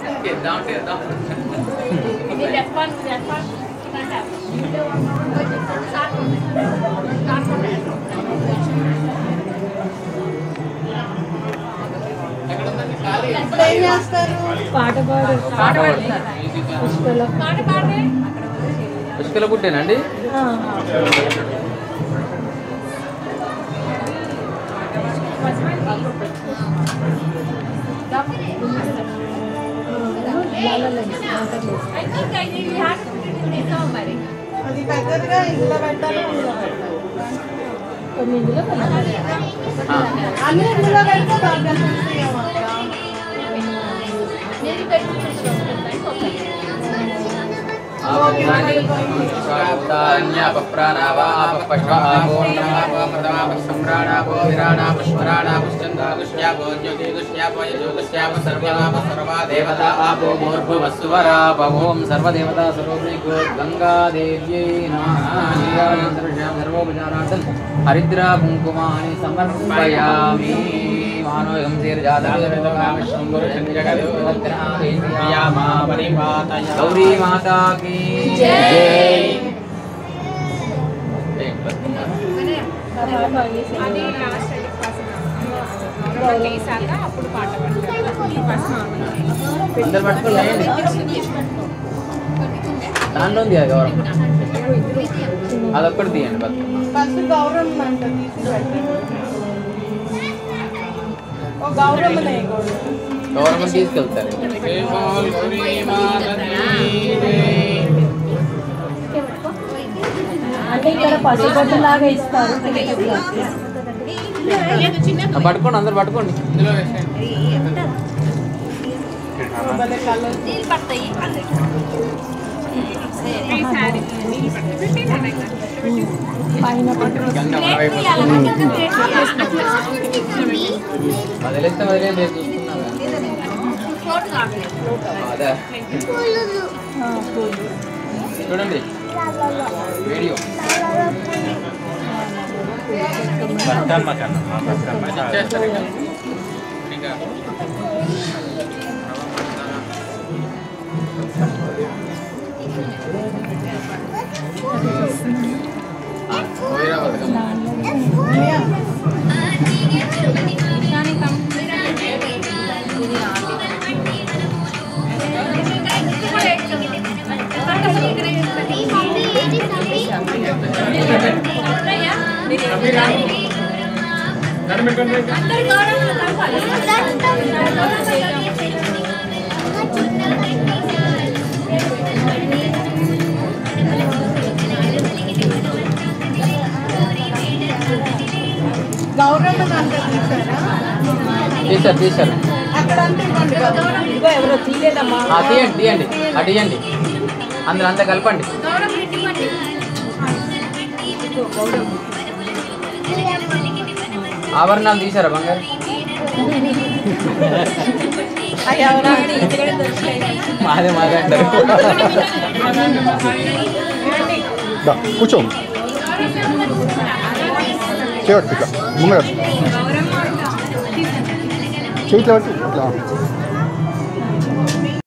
పుష్కల పుట్టేనండి. అది పెద్దదిగా ఇందులో పెట్టాలి, అన్ని ఇందులో పెడితే బాగా सर्वदेवता गंगा देव्यै सर्वोपचारार्थं हरिद्रा कुंकुमानि समर्पयामि। गौरी माता की जय। అందరు పట్టుకోండి, దాంట్లో ఉంది అది గౌరవం, అదొక్కటి తీయండి. ఫస్ట్ గౌరవం అంట గౌరవం తీసుకెళ్తారు. అంటే ఇక్కడ పసుపొట్టులాగా ఇస్తారు. పట్టుకోండి, అందరు పట్టుకోండి. వదిలేస్తే వదిలేదు అదే చూడండి వీడియో. తీసారు తీసారు తీయండి తీయండి అటు ఇవ్వండి, అందులో అంతా కలపండి. ఆభరణాలు తీసారా బంగారు? మాదే మాదే అంటారు. కూర్చో చేయట్టు ముంగ చేతిలో పట్టి ఇట్లా